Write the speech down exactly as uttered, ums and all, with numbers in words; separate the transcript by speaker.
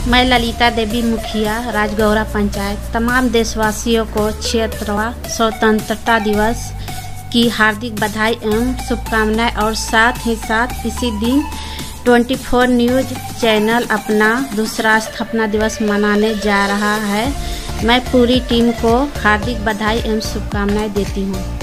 Speaker 1: मैं ललिता देवी मुखिया, राजगौरा पंचायत, तमाम देशवासियों को छिहत्तरवां स्वतंत्रता दिवस की हार्दिक बधाई एवं शुभकामनाएं और साथ ही साथ इसी दिन चौबीस न्यूज़ चैनल अपना दूसरा स्थापना दिवस मनाने जा रहा है। मैं पूरी टीम को हार्दिक बधाई एवं शुभकामनाएं देती हूं।